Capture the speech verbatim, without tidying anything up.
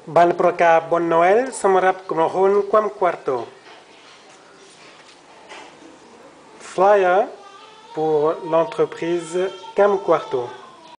បានប្រកាសបុណ្យ Noel សម្រាប់ក្រុមហ៊ុន Quam Quarto Flyer pour l'entreprise Cam Quarto